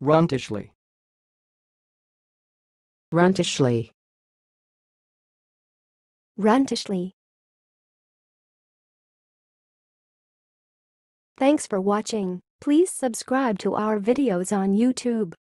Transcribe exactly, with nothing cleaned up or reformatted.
runtishly, runtishly, runtishly. Thanks for watching. Please subscribe to our videos on YouTube.